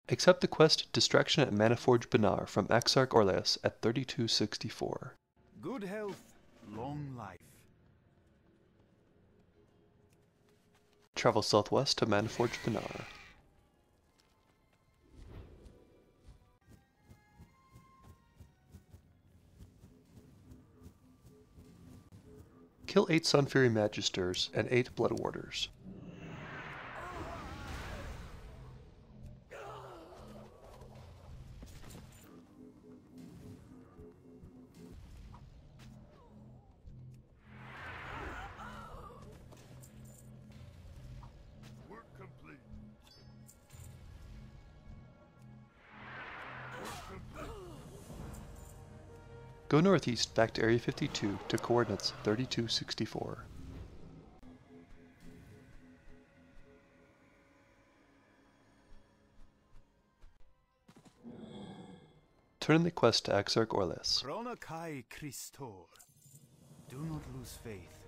Accept the quest Distraction at MANAFORGE B'NAAR from EXARCH ORELIS at 3264. Good health, long life. Travel southwest to MANAFORGE B'NAAR. Kill 8 SUNFURY Magisters and 8 Bloodwarders. Work complete. Go northeast back to Area 52 to coordinates 3264. Turn in the quest to EXARCH ORELIS. Chronokai Christor. Do not lose faith.